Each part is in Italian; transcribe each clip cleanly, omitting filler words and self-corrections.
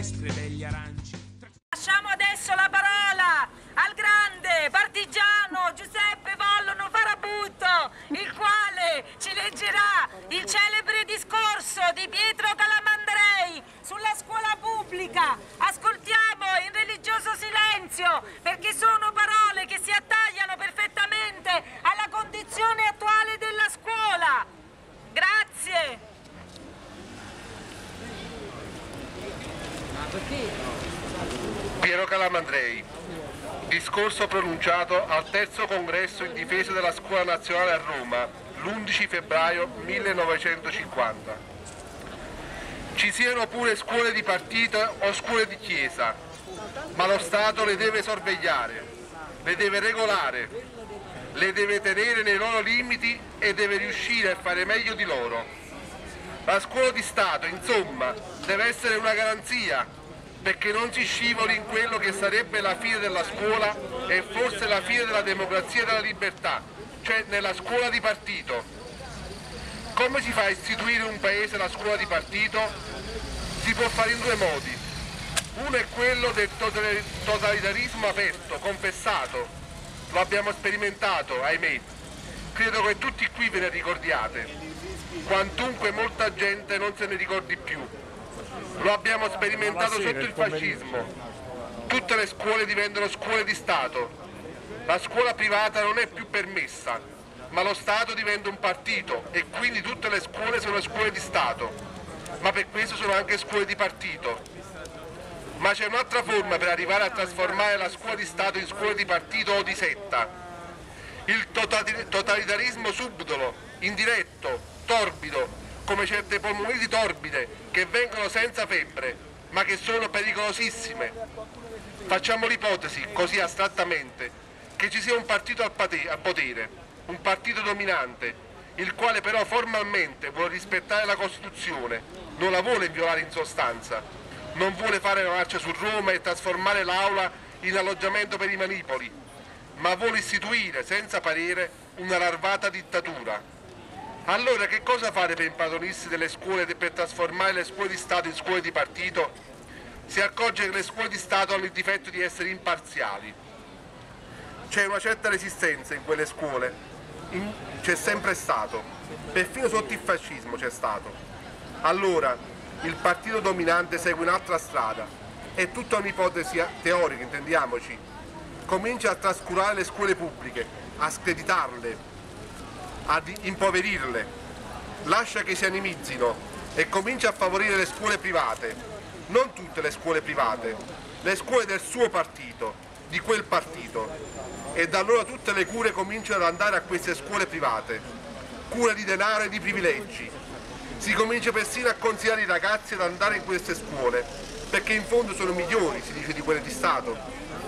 finestre degli aranci. Lasciamo adesso la parola al grande partigiano Giuseppe Vollono Farabutto, il quale ci leggerà il celebre discorso di Pietro Calamandrei sulla scuola pubblica. Ascoltiamo in religioso silenzio, perché sono parole che si attagliano perfettamente alla condizione attuale della scuola. Grazie. Piero Calamandrei, discorso pronunciato al terzo congresso in difesa della scuola nazionale a Roma, l'11 febbraio 1950. Ci siano pure scuole di partito o scuole di chiesa, ma lo Stato le deve sorvegliare, le deve regolare, le deve tenere nei loro limiti e deve riuscire a fare meglio di loro. La scuola di Stato, insomma, deve essere una garanzia, perché non si scivoli in quello che sarebbe la fine della scuola e forse la fine della democrazia e della libertà, cioè nella scuola di partito. Come si fa a istituire un paese la scuola di partito? Si può fare in due modi. Uno è quello del totalitarismo aperto, confessato. Lo abbiamo sperimentato, ahimè. Credo che tutti qui ve ne ricordiate, quantunque molta gente non se ne ricordi più. Lo abbiamo sperimentato sotto il fascismo. Tutte le scuole diventano scuole di Stato. La scuola privata non è più permessa, ma lo Stato diventa un partito e quindi tutte le scuole sono scuole di Stato. Ma per questo sono anche scuole di partito. Ma c'è un'altra forma per arrivare a trasformare la scuola di Stato in scuola di partito o di setta. Il totalitarismo subdolo, indiretto, torbido, come certe polmoniti torbide che vengono senza febbre, ma che sono pericolosissime. Facciamo l'ipotesi, così astrattamente, che ci sia un partito al potere, un partito dominante, il quale però formalmente vuole rispettare la Costituzione, non la vuole violare in sostanza, non vuole fare la marcia su Roma e trasformare l'Aula in alloggiamento per i manipoli, ma vuole istituire, senza parere, una larvata dittatura. Allora che cosa fare per impadronirsi delle scuole e per trasformare le scuole di Stato in scuole di partito? Si accorge che le scuole di Stato hanno il difetto di essere imparziali. C'è una certa resistenza in quelle scuole, c'è sempre stato, perfino sotto il fascismo c'è stato. Allora il partito dominante segue un'altra strada, è tutta un'ipotesi teorica, intendiamoci. Comincia a trascurare le scuole pubbliche, a screditarle, a impoverirle, lascia che si animizzino e comincia a favorire le scuole private, non tutte le scuole private, le scuole del suo partito, di quel partito, e da allora tutte le cure cominciano ad andare a queste scuole private, cure di denaro e di privilegi. Si comincia persino a consigliare i ragazzi ad andare in queste scuole, perché in fondo sono migliori, si dice, di quelle di Stato,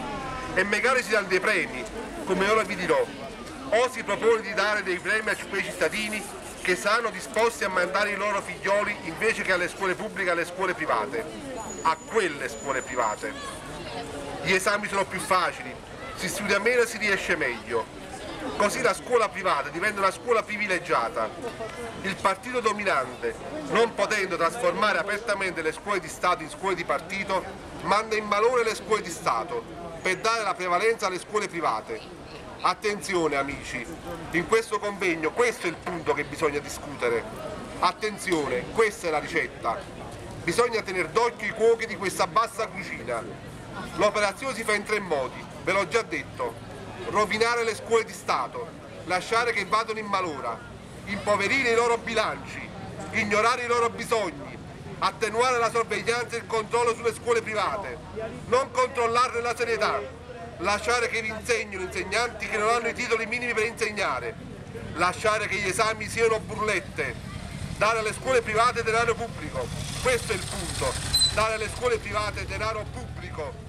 e magari si danno dei premi, come ora vi dirò. O si propone di dare dei premi a quei cittadini che saranno disposti a mandare i loro figlioli invece che alle scuole pubbliche, alle scuole private, a quelle scuole private. Gli esami sono più facili, si studia meno e si riesce meglio. Così la scuola privata diventa una scuola privilegiata. Il partito dominante, non potendo trasformare apertamente le scuole di Stato in scuole di partito, manda in malore le scuole di Stato per dare la prevalenza alle scuole private. Attenzione amici, in questo convegno questo è il punto che bisogna discutere. Attenzione, questa è la ricetta. Bisogna tenere d'occhio i cuochi di questa bassa cucina. L'operazione si fa in tre modi, ve l'ho già detto. Rovinare le scuole di Stato, lasciare che vadano in malora, impoverire i loro bilanci, ignorare i loro bisogni, attenuare la sorveglianza e il controllo sulle scuole private, non controllarne la serietà, lasciare che vi insegnino insegnanti che non hanno i titoli minimi per insegnare, lasciare che gli esami siano burlette, dare alle scuole private denaro pubblico. Questo è il punto, dare alle scuole private denaro pubblico.